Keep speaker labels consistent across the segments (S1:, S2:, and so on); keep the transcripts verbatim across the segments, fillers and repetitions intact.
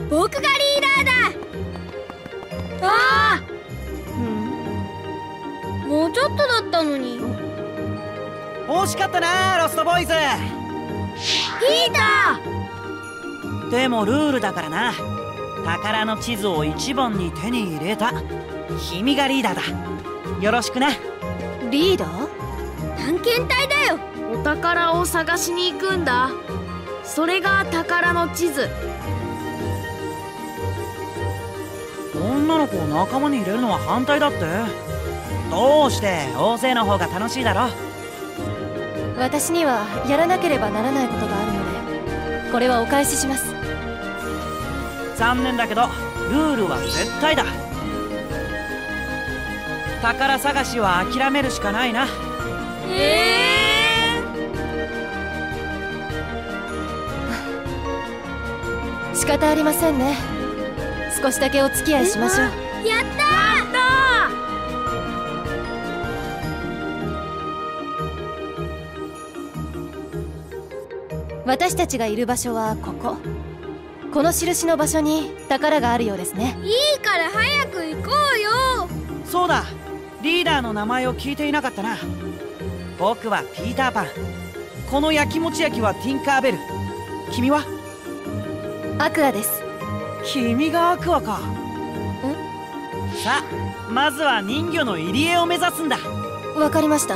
S1: 僕がリーダーだ。ああ、うん、もうちょっとだったのに。
S2: 惜しかったなロストボーイズ。
S1: ピータ
S2: ーでもルールだからな。宝の地図を一番に手に入れた君がリーダーだ。よろしくな。
S3: リーダー？
S1: 探検隊だよ。
S3: お宝を探しに行くんだ。それが宝の地図。
S2: 女の子を仲間に入れるのは反対だって。どうして？大勢の方が楽しいだろ。
S4: 私にはやらなければならないことがあるので、これはお返しします。
S2: 残念だけどルールは絶対だ。宝探しは諦めるしかないな。
S1: え
S4: ー仕方ありませんね。少しだけお付き合いしましょう。
S1: やったー。やった
S4: ー。私たちがいる場所はここ。この印の場所に宝があるようですね。
S1: いいから早く行こうよ。
S2: そうだ、リーダーの名前を聞いていなかったな。僕はピーターパン。この焼きもち焼きはティンカーベル。君は？
S4: アクアです。
S2: 君がアクアか。ん？さあ、まずは人魚の入り江を目指すんだ。
S4: わかりました。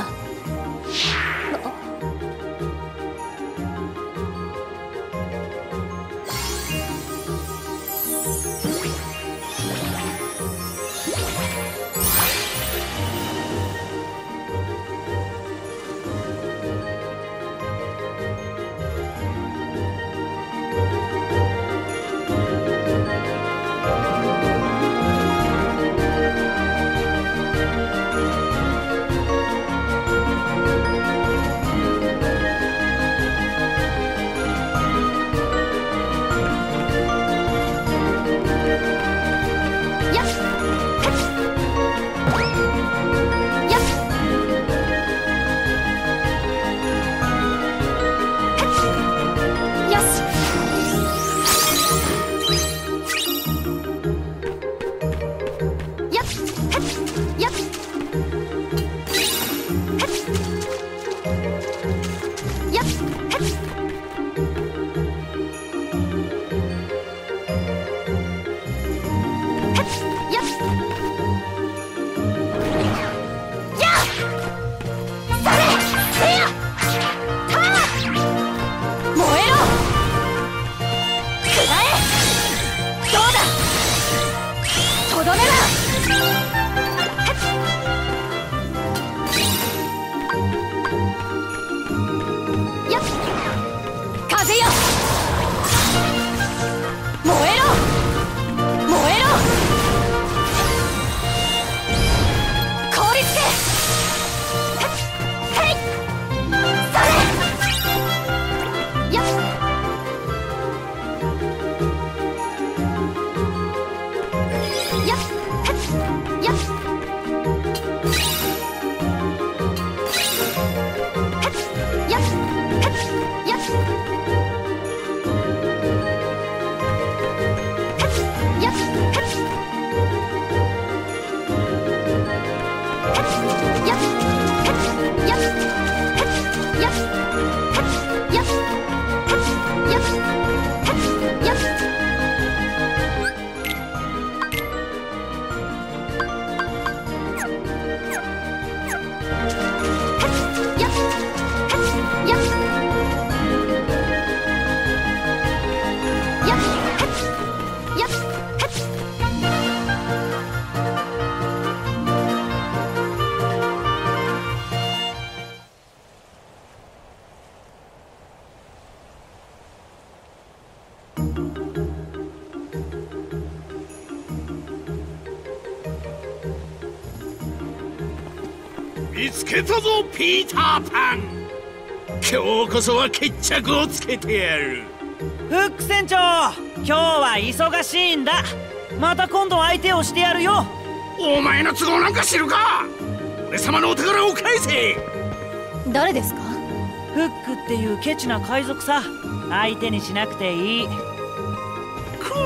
S5: 見つけたぞピーターパン。今日こそは決着をつけてやる。
S2: フック船長、今日は忙しいんだ。また今度相手をしてやるよ。
S5: お前の都合なんか知るか。俺様のお宝を返せ。
S4: 誰ですか？
S2: フックっていうケチな海賊さ。相手にしなくていい。
S5: この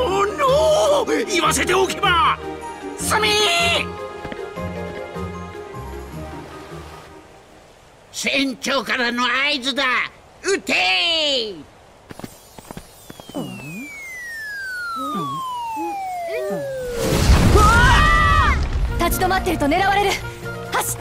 S5: の言わせておけばすみ船長からの合図だ。撃てー。
S4: 立ち止まってると狙われる。走って。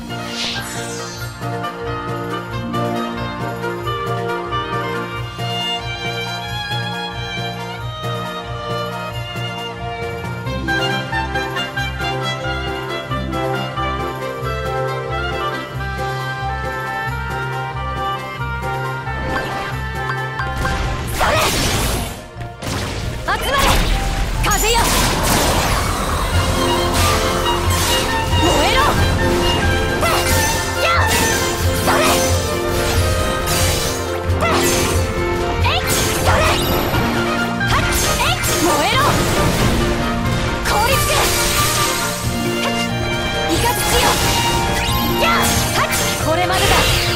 S4: これまでだ。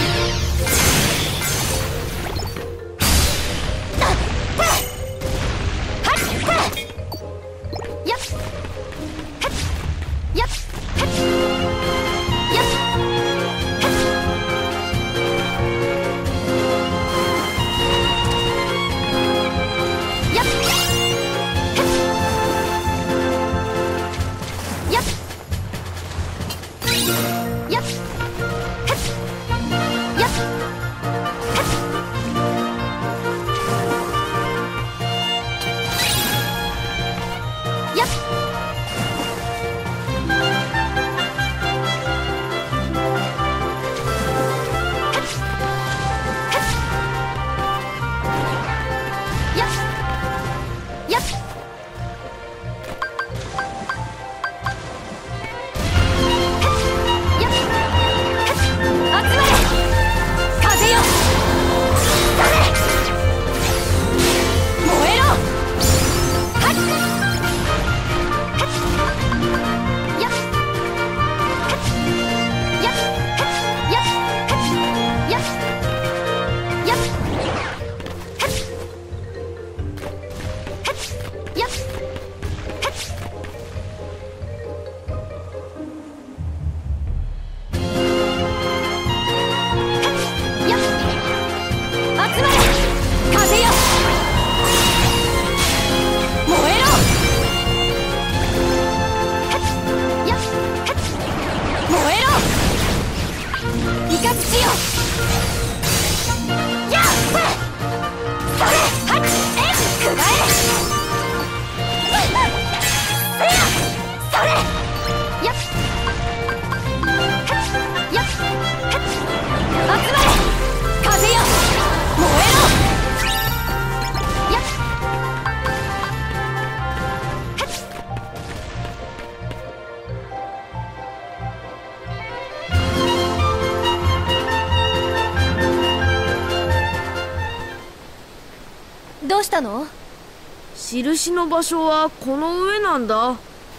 S4: どうしたの？
S3: 印の場所はこの上なんだ。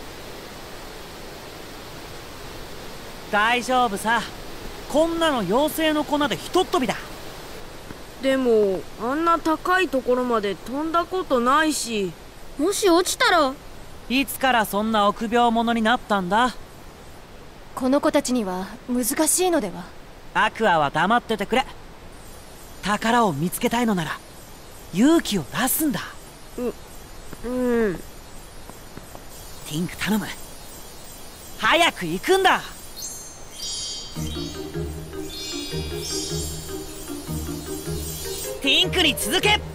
S2: 大丈夫さ。こんなの妖精の粉でひとっ飛びだ。
S3: でもあんな高いところまで飛んだことないし。
S1: もし落ちたら。
S2: いつからそんな臆病者になったんだ？
S4: この子たちには難しいのでは？
S2: アクアは黙っててくれ。宝を見つけたいのなら勇気を出すんだ。
S3: う、うん。
S2: ティンク頼む。早く行くんだ。ティンクに続け。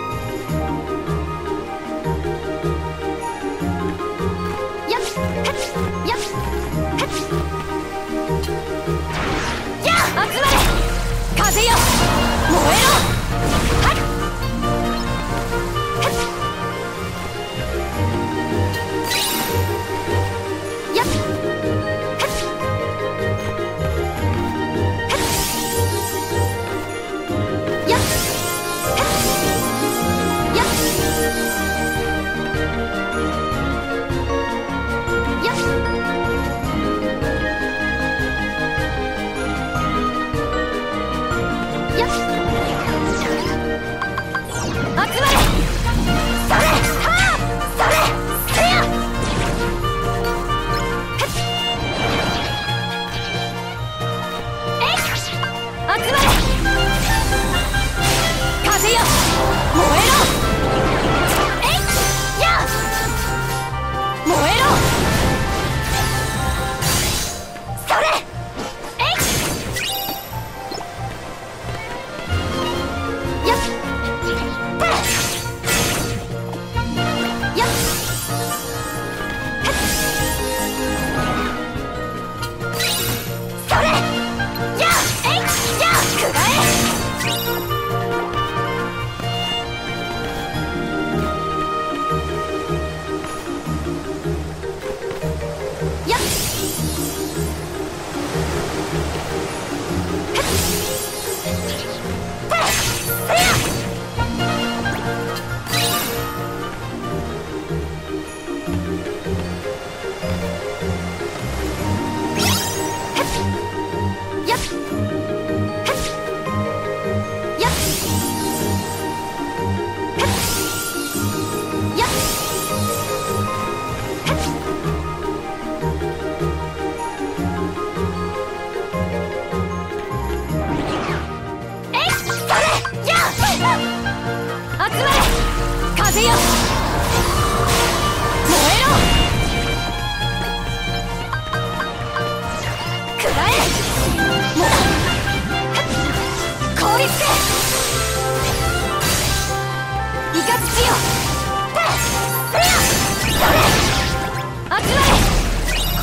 S1: やっ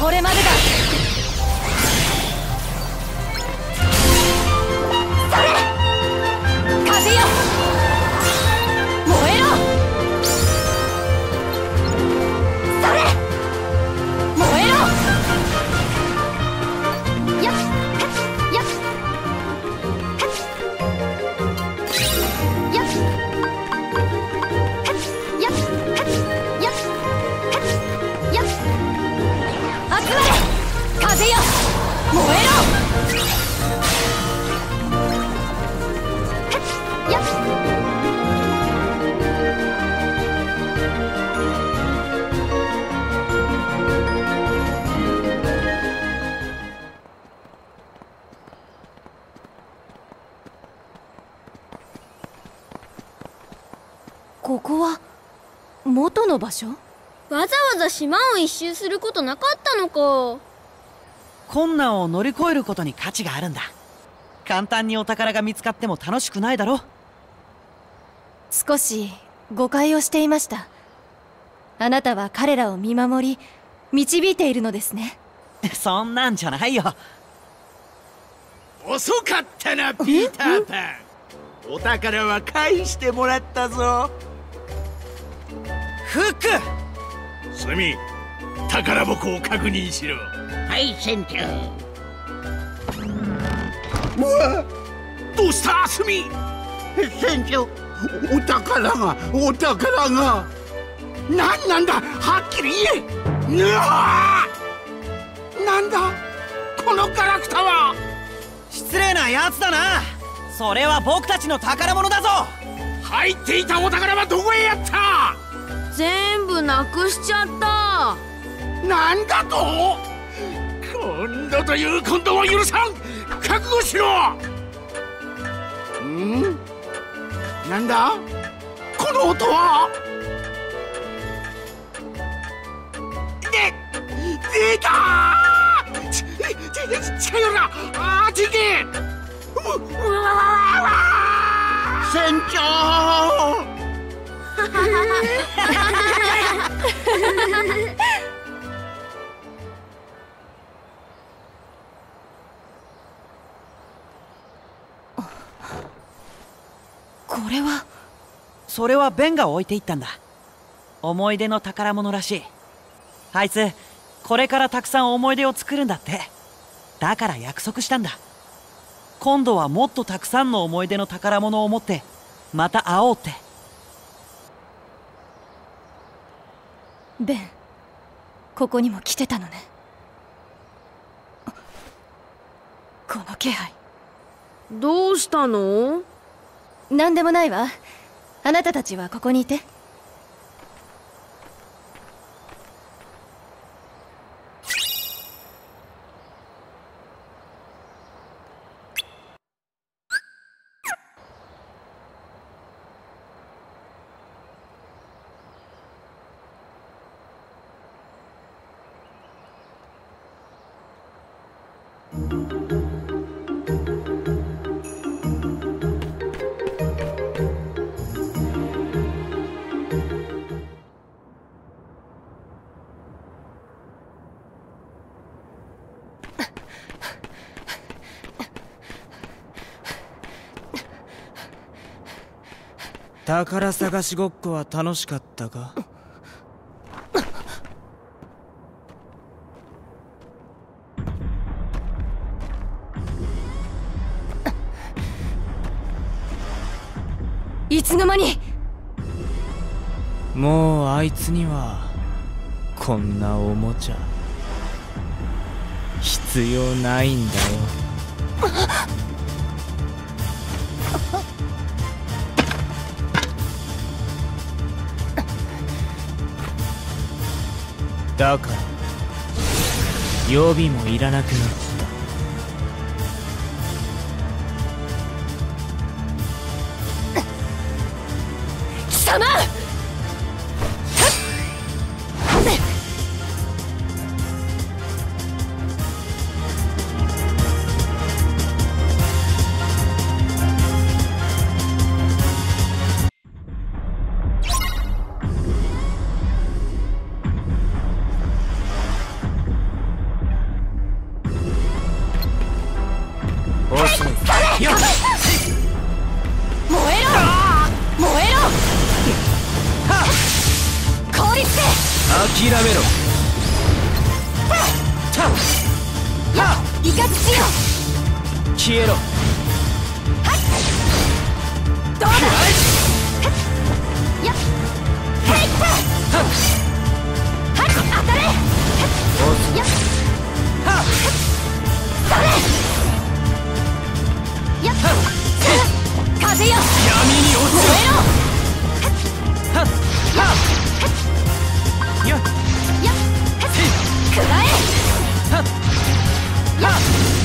S4: これまでだ。それ風よ燃えろ。それ燃えろ。やっやっやっやっやっやっ集まれ風よ燃えろ。やっここは元の場所？
S1: わざわざ島を一周することなかったのか。
S2: 困難を乗り越えることに価値があるんだ。簡単にお宝が見つかっても楽しくないだろ。
S4: 少し誤解をしていました。あなたは彼らを見守り導いているのですね。
S2: そんなんじゃないよ。
S5: 遅かったな、ピーターパン。お宝は返してもらったぞ。
S2: フック、
S5: スミ、宝箱を確認しろ。
S6: はい船長。
S5: どうしたスミ？
S6: 船長、
S5: お宝がお宝が何なんだ、はっきり言え。うわー、なんだこのガラクタは。
S2: 失礼なやつだな。それは僕たちの宝物だぞ。
S5: 入っていたお宝はどこへやった？
S3: 全部なくしちゃった。
S5: なんだと？今度という今度は許さん。覚悟しろ。ん？なんだこの音は。で出たー。ちち近寄るな。あーちけ。ううわわわわ。
S6: 船長。
S4: これは。
S2: それはベンが置いていったんだ。思い出の宝物らしい。あいつこれからたくさん思い出を作るんだって。だから約束したんだ。今度はもっとたくさんの思い出の宝物を持ってまた会おうって。
S4: ベン、ここにも来てたのね。この気配。
S3: どうしたの？
S4: 何でもないわ。あなたたちはここにいて。
S7: 宝探しごっこは楽しかったか？
S4: いつの間に。
S7: もうあいつにはこんなおもちゃ必要ないんだよ。だから予備もいらなくなった。
S4: 貴様！
S7: 諦めろ。
S4: イカズチよ。
S7: 消えろ。
S4: どうだ。やっヘイッはい当たれ。やっそれやっ風よ。
S7: 闇に落ちろ。
S4: 燃えろ。
S7: やっ
S4: やっくらえ。やっ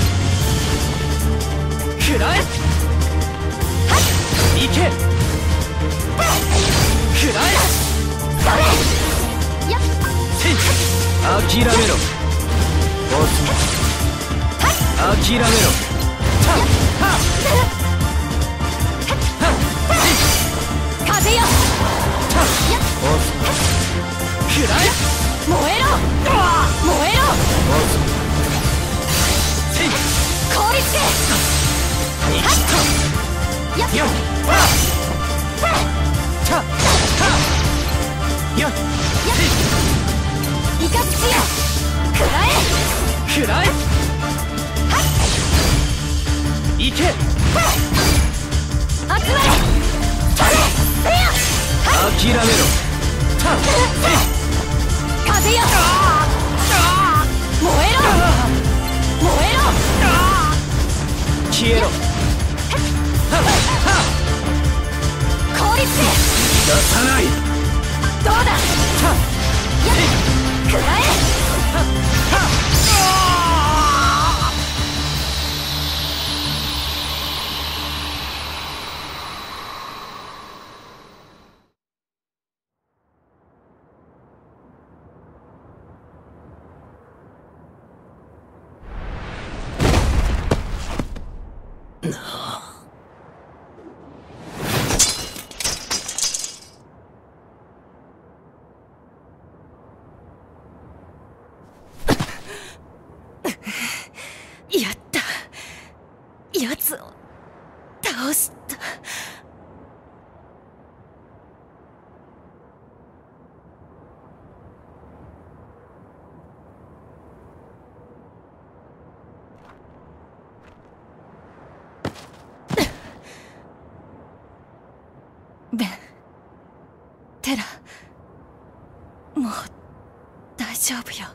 S7: くらえ。いけ。くらえ。
S4: それやっ
S7: 諦めろ。ボス諦めろ。
S4: 風よ。
S7: ボスくらえ。
S4: 燃えろ燃えろ。凍りつけ。やっ
S7: よっよっ
S4: イカズチよ。くらえ。
S7: くらえ。いけ。
S4: 集まれ。それせや。
S7: 諦めろ。
S4: 風よ。燃えろ燃えろ。
S7: 消えろ。
S4: 凍りつけ。
S7: 出さない。
S4: どうだ。やっくらえ。やった。奴を倒した。ベン、テラ、もう大丈夫よ。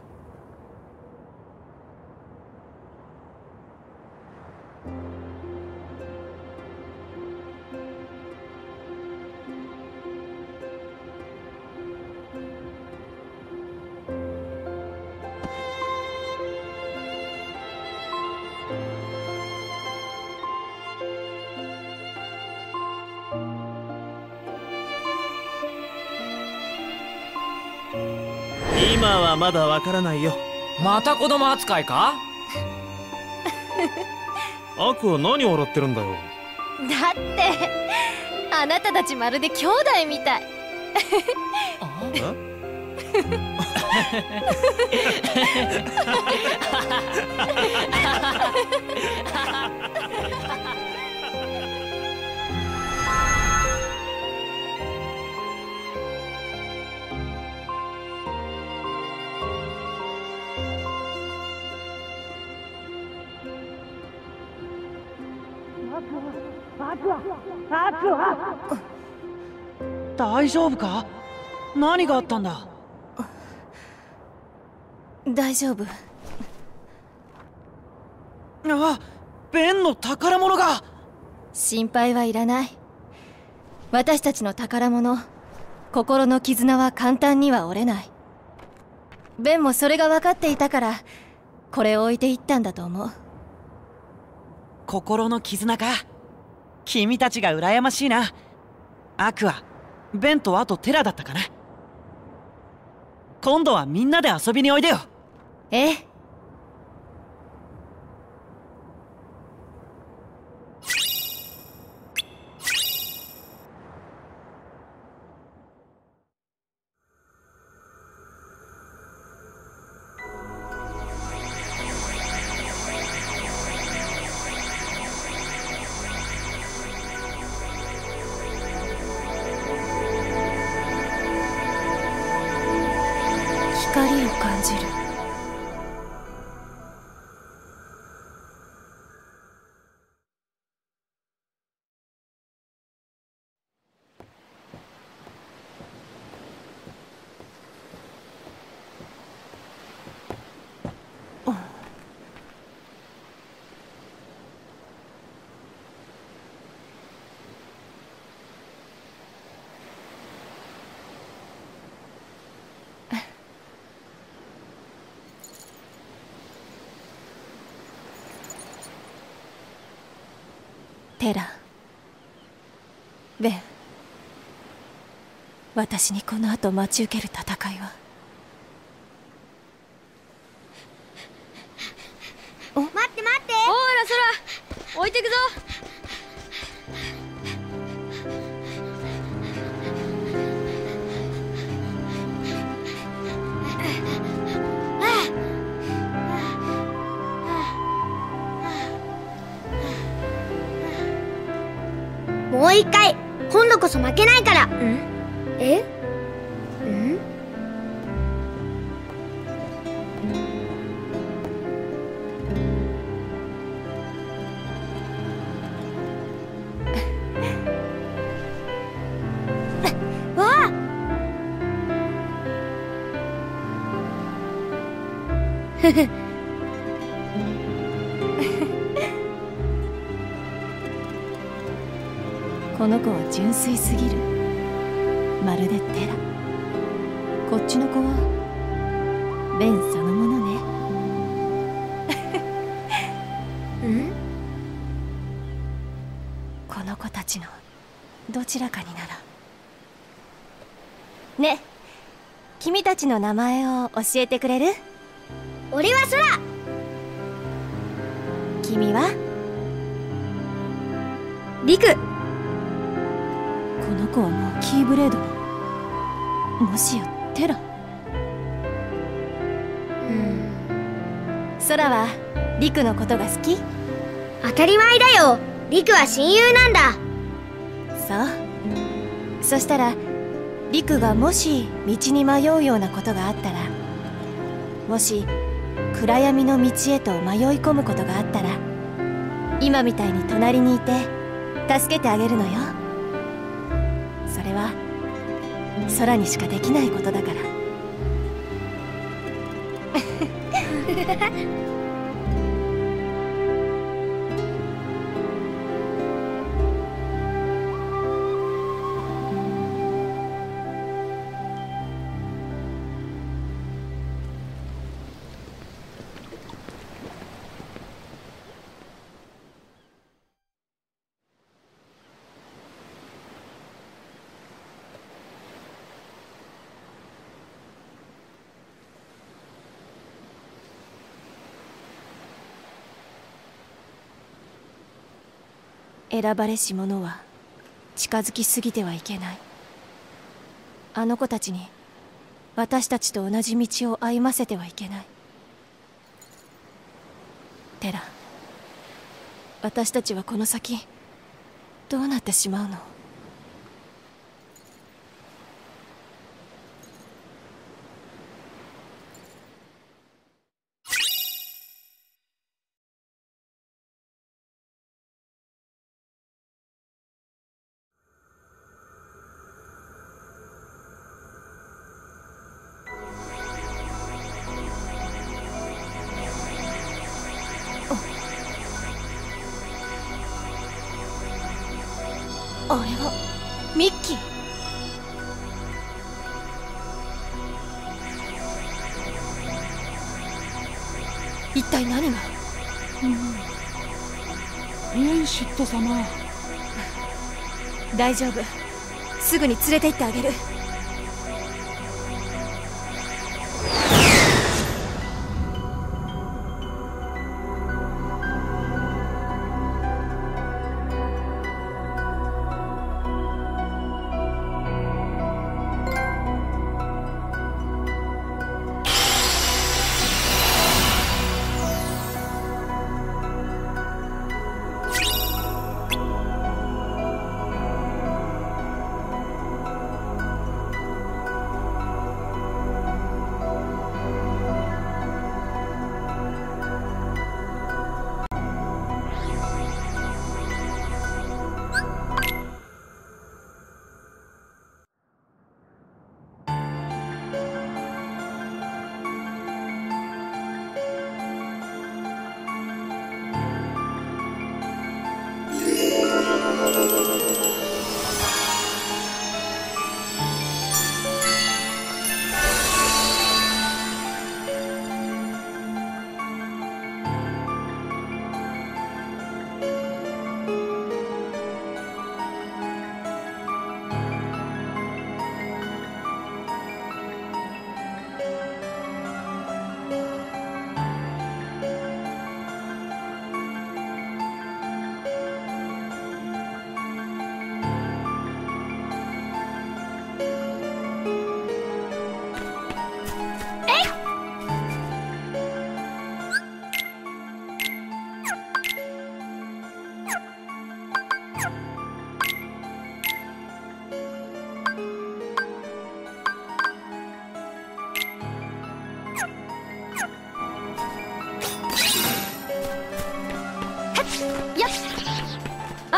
S7: 今はまだわからないよ。
S8: また子供扱いか？
S7: アクは何笑ってるんだよ。
S4: だってあなたたちまるで兄弟みたい。
S2: 大丈夫か？何があったんだ？
S4: 大丈夫。
S2: あ、ベンの宝物が。
S4: 心配はいらない。私たちの宝物、心の絆は簡単には折れない。ベンもそれが分かっていたからこれを置いていったんだと思う。
S2: 心の絆か。君たちが羨ましいな。アクア、ベンとあとテラだったかな。今度はみんなで遊びにおいでよ。
S4: ええ。 テラ、ベン、私にこの後待ち受ける戦いは。
S1: 待って待って。おいら空置いてくぞ。もう一回、今度こそ負けないから。ん？え？ん？わあ！ふふ。
S4: この子は純粋すぎる。まるでテラ。こっちの子はベンそのものね。
S1: ん？
S4: この子たちのどちらかになら。ね、君たちの名前を教えてくれる？
S1: 俺は空。
S4: 君は？
S1: リク。
S4: この子はもうキーブレードに。もしやテラ？
S1: うん。
S4: 空はリクのことが好き？
S1: 当たり前だよ。リクは親友なんだ。
S4: そう。そしたらリクがもし道に迷うようなことがあったら、もし暗闇の道へと迷い込むことがあったら、今みたいに隣にいて助けてあげるのよ。それは空にしかできないことだから。選ばれし者は近づきすぎてはいけない。あの子たちに私たちと同じ道を歩ませてはいけない。テラ、私たちはこの先どうなってしまうの？あれはミッキー。一体何が？
S2: うん、エンシット様。
S4: 大丈夫、すぐに連れて行ってあげる。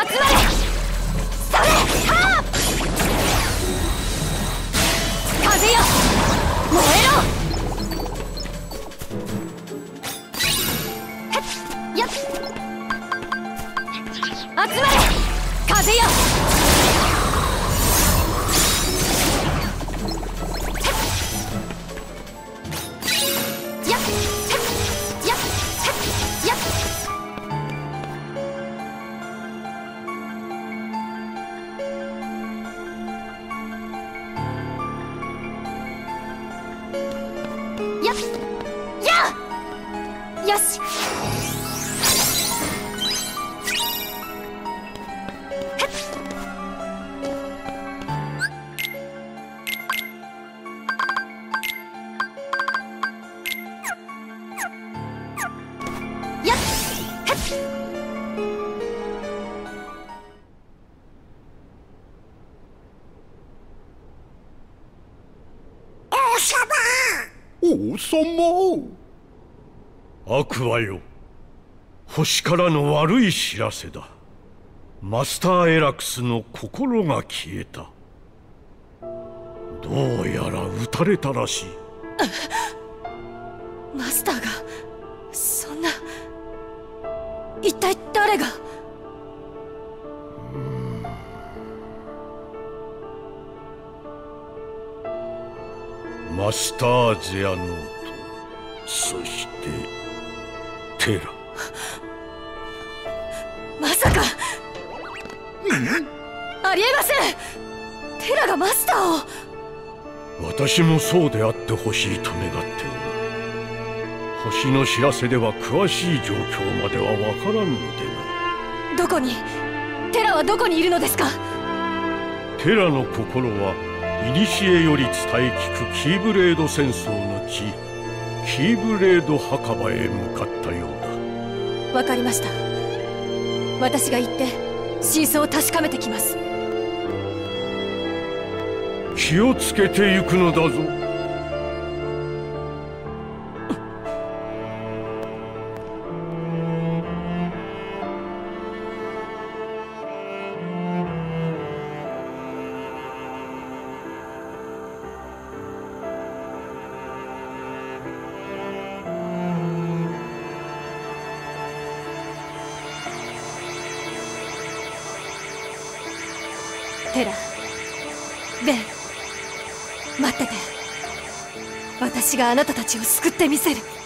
S4: 集まれ。それ、はあ、風よ燃えろ。やっ、集まれ風よ。やっやっやっ。やっやよし。
S5: 王様。
S9: アクアよ、星からの悪い知らせだ。マスターエラクスの心が消えた。どうやら撃たれたらしい。
S4: マスターがそんな、一体誰が。
S9: マスター・ゼアノート、そしてテラ。
S4: まさかありえません。テラがマスターを。
S9: 私もそうであってほしいと願っておる。星の知らせでは詳しい状況まではわからんのでな。
S4: どこに、テラはどこにいるのですか。
S9: テラの心は古より伝え聞くキーブレード戦争の地、キーブレード墓場へ向かったようだ。
S4: わかりました。私が行って真相を確かめてきます。
S9: 気をつけて行くのだぞ。
S4: テラ、ベン、待ってて。私があなたたちを救ってみせる。